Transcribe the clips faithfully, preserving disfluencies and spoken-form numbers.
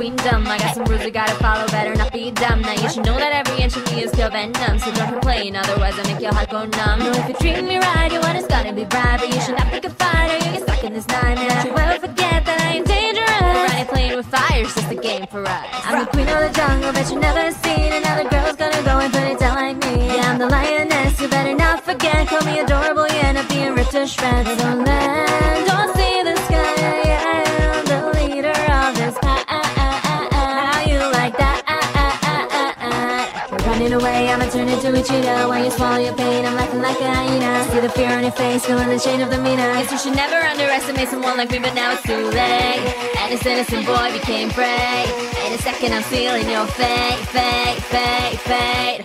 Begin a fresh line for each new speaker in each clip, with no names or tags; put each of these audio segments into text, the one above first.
queendom. I got some rules you gotta follow, better not be dumb. Now you should know that every inch of me is pure venom, so don't complain, otherwise I make your heart go numb. No, if you treat me right, your one is gonna be bright, but you should not pick a fight or you get stuck in this nightmare. Don't you ever forget that I ain't dangerous. Running playing with fire is just a game for us. I'm the queen of the jungle, bet you never seen another girl's gonna go and put it down like me. Yeah, I'm the lioness, you better not forget. Call me adorable, you end up being ripped to shreds. Don't let, don't see the sky, yeah, I'm the leader of this pack. How you like that? You're running away, I'ma turn into a cheetah. While you swallow your pain, I'm laughing like a hyena. See the fear on your face, feeling the change of the meaner. Guess you should never underestimate someone like me, but now it's too late. And this innocent boy became prey. In a second I'm sealing your fate, fate, fate, fate.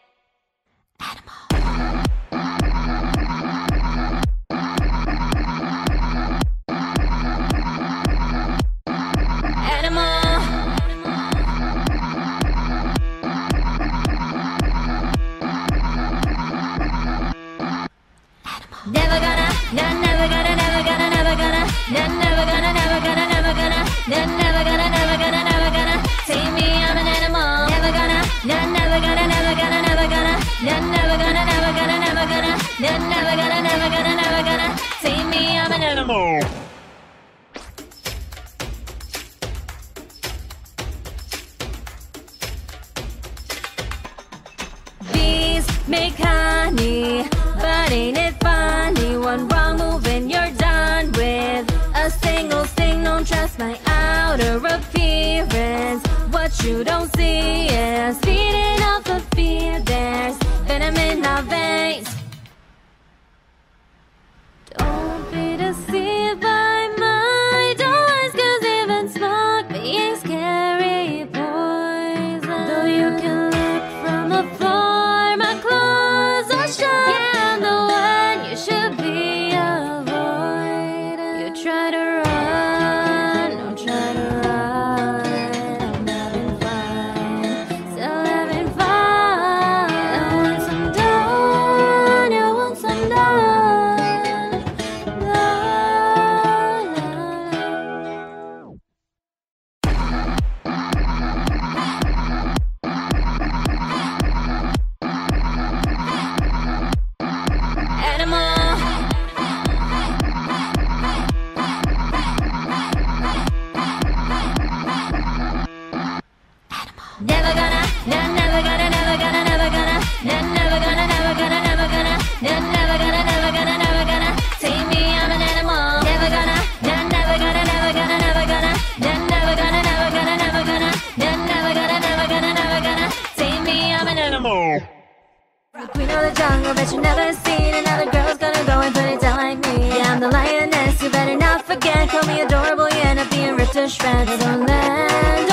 Never gonna, no, never gonna, never gonna, never gonna, no, never gonna, never gonna, never gonna, no, never gonna, never gonna, never gonna take me, I'm an animal. Never gonna, no, never gonna, never gonna, never gonna, no, never gonna, never gonna, never gonna, no, never gonna, never gonna, never gonna take me, I'm an animal. Bees make honey, but ain't it funny? One wrong move and you're done with a single sting. Don't trust my outer appearance. What you don't see is feeding off the fear. There's venom in our veins. Don't be deceived by my eyes, 'cause even smoke being scary poison. Though you can look from afar, my claws are sharp. Yeah, I'm the one you should be avoiding. You try to run, don't try to run. I'm having fun, still having fun. I want some done, you want some done. Never gonna, no, never gonna, never gonna, never gonna, no, never gonna, never gonna, never gonna, no, never gonna, never gonna, never gonna take me, I'm an animal. Never gonna, no, never gonna, never gonna, never gonna, no, never gonna, never gonna, never gonna, no, never gonna, never gonna, never gonna take me, I'm an animal. The queen of the jungle, bet you never seen another girl's gonna go and put it down like me. Yeah, I'm the lioness, you better not forget. Call me adorable, you end up being ripped to shreds. Don't let